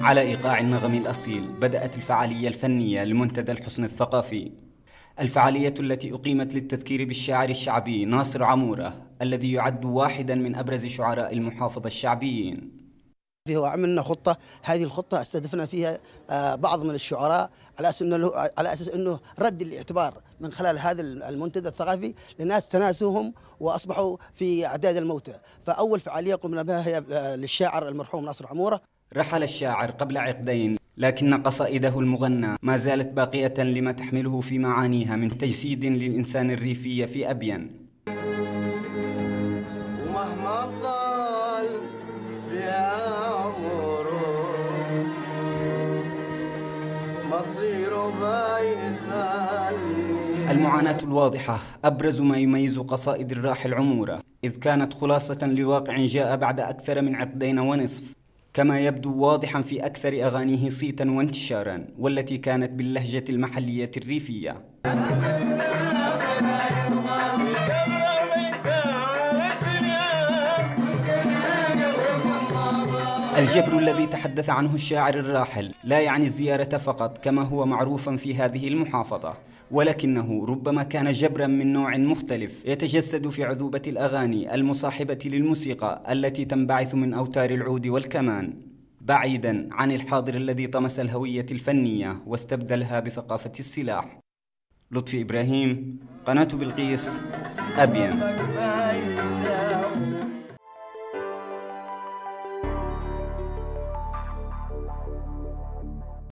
على إيقاع النغم الأصيل بدأت الفعالية الفنية لمنتدى الحسن الثقافي. الفعالية التي أقيمت للتذكير بالشاعر الشعبي ناصر عمورة الذي يعد واحدا من أبرز شعراء المحافظة الشعبيين. وعملنا خطة، هذه الخطة استهدفنا فيها بعض من الشعراء على أساس أنه رد الاعتبار من خلال هذا المنتدى الثقافي لناس تناسوهم وأصبحوا في أعداد الموتى. فأول فعالية قمنا بها هي للشاعر المرحوم ناصر عمورة. رحل الشاعر قبل عقدين، لكن قصائده المغنى ما زالت باقية لما تحمله في معانيها من تجسيد للإنسان الريفي في أبين. ومهما طال بها المعاناة الواضحة أبرز ما يميز قصائد الراحل عمورة، إذ كانت خلاصة لواقع جاء بعد أكثر من عقدين ونصف، كما يبدو واضحا في أكثر أغانيه صيتا وانتشارا، والتي كانت باللهجة المحلية الريفية. الجبر الذي تحدث عنه الشاعر الراحل لا يعني الزيارة فقط كما هو معروف في هذه المحافظة، ولكنه ربما كان جبرا من نوع مختلف يتجسد في عذوبة الأغاني المصاحبة للموسيقى التي تنبعث من أوتار العود والكمان، بعيدا عن الحاضر الذي طمس الهوية الفنية واستبدلها بثقافة السلاح. لطفي إبراهيم، قناة بلقيس، أبين.